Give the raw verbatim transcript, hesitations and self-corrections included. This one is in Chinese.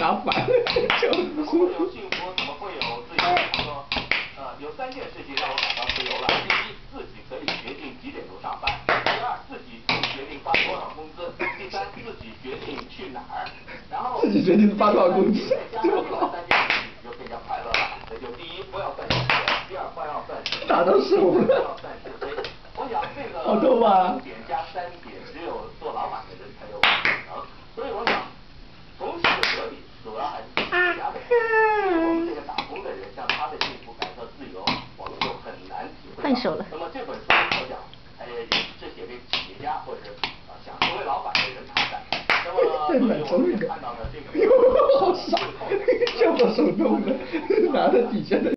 打反了，就怎么会有幸福？怎么会有自由？他说，呃，有三件事情让我感到自由了。第一，自己可以决定几点钟上班；第二，自己可以决定发多少工资；第三，自己决定去哪儿。然后自己决定发多少工资， 加上这三件事情，你就更加快乐了。那就第一，不要算钱；第二，不要算时间； 打到手了， 不要算是非。我想这个好痛啊！ 点加三点，只有做老板的人才有可能。所以我想，同时合理，主要还是企业家的。我们这个打工的人，像他的幸福感和自由，我们就很难体会到。 换手了。 那么这本书我想，哎，也是写给企业家或者啊想成为老板的人谈的。那么，所以我们也看到了这个。 好傻，这么手动的，拿着底下的。